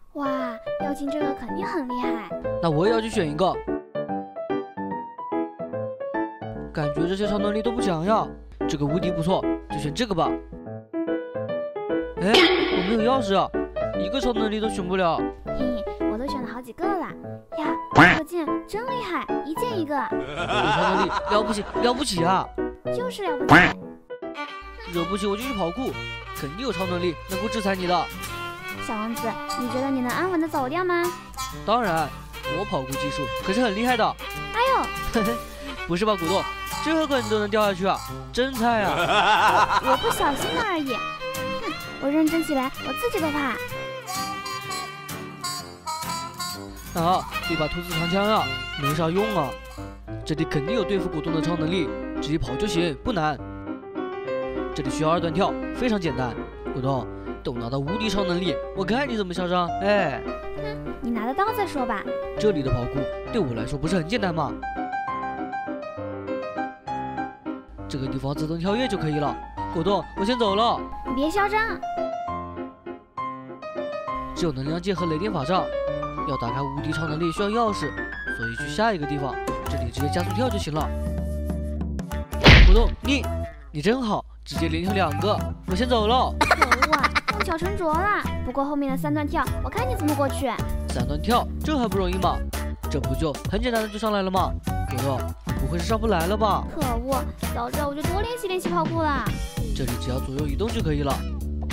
哇，妖精这个肯定很厉害。 那我也要去选一个。感觉这些超能力都不强呀，这个无敌不错，就选这个吧。哎，我没有钥匙啊，一个超能力都选不了。 嘿，我都选了好几个了呀！这个剑真厉害，一剑一个。 我的超能力了不起，了不起啊！ 就是了不起。 惹不起我就去跑酷，肯定有超能力能够制裁你的。 小王子，你觉得你能安稳的走掉吗？ 当然，我跑酷技术可是很厉害的。 哎呦， 嘿嘿，不是吧，古董，这个你都能掉下去啊，真菜啊！ 我不小心了而已。哼，我认真起来，我自己都怕。 啊，这把兔子长枪啊，没啥用啊。这里肯定有对付古董的超能力，直接跑就行，不难。这里需要2段跳，非常简单。古董，等拿到无敌超能力，我看你怎么嚣张！哎， 哼，你拿得到再说吧。 这里的跑酷对我来说不是很简单吗？这个地方自动跳跃就可以了。果冻，我先走了。 你别嚣张。 只有能量剑和雷电法杖，要打开无敌超能力需要钥匙，所以去下一个地方，这里直接加速跳就行了。果冻，你真好，直接连跳2个。我先走了。 可恶啊，弄巧成拙了。不过后面的3段跳，我看你怎么过去。 3段跳，这还不容易吗？这不就很简单的就上来了吗？果冻，不会是上不来了吧？ 可恶，早知道我就多练习练习跑酷了。 这里只要左右移动就可以了。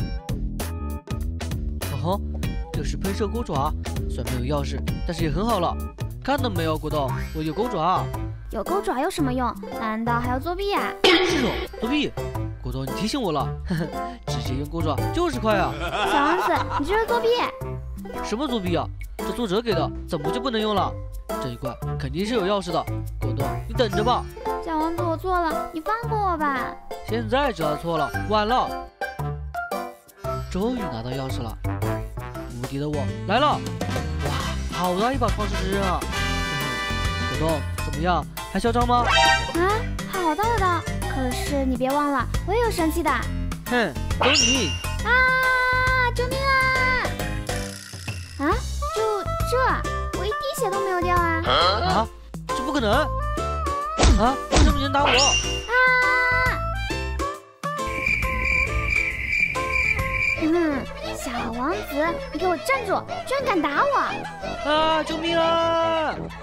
哦吼，这是喷射钩爪，虽然没有钥匙，但是也很好了。看到没有，果冻，我有钩爪。 有钩爪有什么用？难道还要作弊啊？ 是哦，作弊。果冻，你提醒我了，呵呵，直接用钩爪就是快啊。 小王子，你这是作弊。 什么作弊啊？这作者给的，怎么就不能用了？这一关肯定是有钥匙的。果冻，你等着吧。 小王子，我错了，你放过我吧。 现在知道错了，晚了。终于拿到钥匙了，无敌的我来了！哇，好大一把创世之刃啊！果冻怎么样？还嚣张吗？ 啊，好大的刀！可是你别忘了，我也有神器的。 哼，有你！ 啊！救命啊！啊，就这，我一滴血都没有掉啊！ 啊，这不可能！啊，为什么你能打我？ 啊！小王子，你给我站住！居然敢打我！ 啊，救命啊！